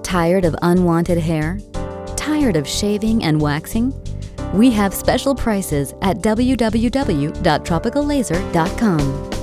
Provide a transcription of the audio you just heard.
Tired of unwanted hair? Tired of shaving and waxing? We have special prices at www.TropicaLaser.com.